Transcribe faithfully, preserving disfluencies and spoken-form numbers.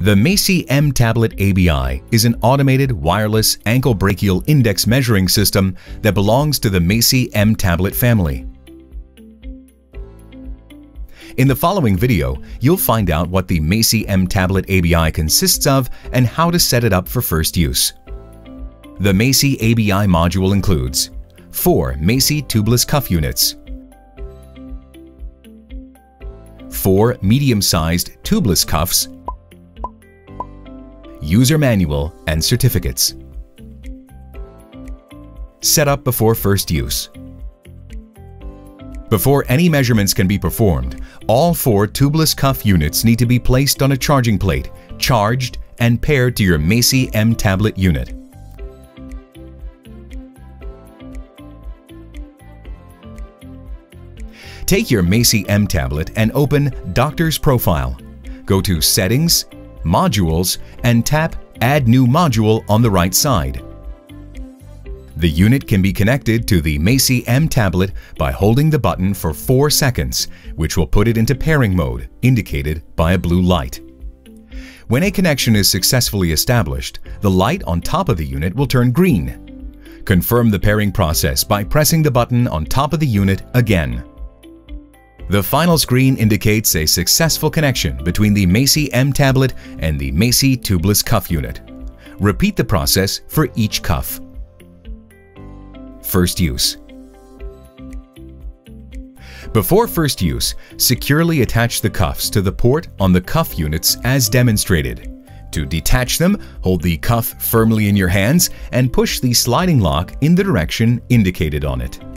The MACI M Tablet A B I is an automated wireless ankle brachial index measuring system that belongs to the MACI M Tablet family. In the following video, you'll find out what the MACI M Tablet A B I consists of and how to set it up for first use. The MACI A B I module includes four MACI tubeless cuff units, four medium-sized tubeless cuffs, user manual, and certificates. Set up before first use. Before any measurements can be performed, all four tubeless cuff units need to be placed on a charging plate, charged, and paired to your MACI M Tablet unit. Take your MACI M Tablet and open Doctor's Profile. Go to Settings, Modules, and tap Add New Module on the right side. The unit can be connected to the MACI M Tablet by holding the button for four seconds, which will put it into pairing mode, indicated by a blue light. When a connection is successfully established, the light on top of the unit will turn green. Confirm the pairing process by pressing the button on top of the unit again. The final screen indicates a successful connection between the MACI M Tablet and the MACI tubeless cuff unit. Repeat the process for each cuff. First use. Before first use, securely attach the cuffs to the port on the cuff units as demonstrated. To detach them, hold the cuff firmly in your hands and push the sliding lock in the direction indicated on it.